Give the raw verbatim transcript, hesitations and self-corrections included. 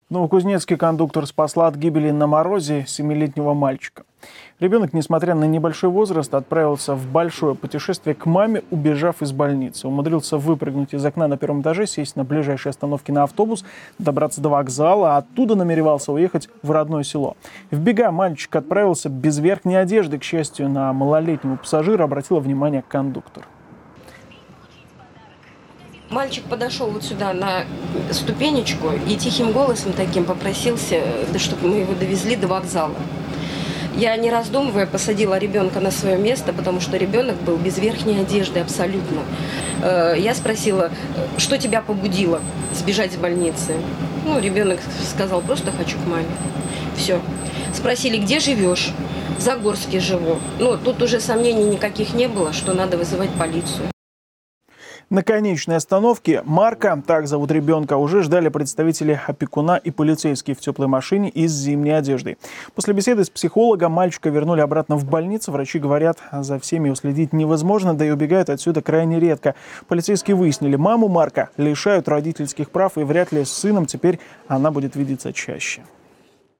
Новокузнецкий кондуктор спасла от гибели на морозе семилетнего мальчика. Ребенок, несмотря на небольшой возраст, отправился в большое путешествие к маме, убежав из больницы. Умудрился выпрыгнуть из окна на первом этаже, сесть на ближайшей остановке на автобус, добраться до вокзала, а оттуда намеревался уехать в родное село. В бега мальчик отправился без верхней одежды. К счастью, на малолетнего пассажира обратила внимание кондуктор. Мальчик подошел вот сюда на ступенечку и тихим голосом таким попросился, да, чтобы мы его довезли до вокзала. Я, не раздумывая, посадила ребенка на свое место, потому что ребенок был без верхней одежды абсолютно. Я спросила, что тебя побудило сбежать из больницы? Ну, ребенок сказал, просто хочу к маме. Все. Спросили, где живешь? В Загорске живу. Ну, тут уже сомнений никаких не было, что надо вызывать полицию. На конечной остановке Марка, так зовут ребенка, уже ждали представители опекуна и полицейские в теплой машине и с зимней одеждой. После беседы с психологом мальчика вернули обратно в больницу. Врачи говорят, за всеми уследить невозможно, да и убегают отсюда крайне редко. Полицейские выяснили, маму Марка лишают родительских прав, и вряд ли с сыном теперь она будет видеться чаще.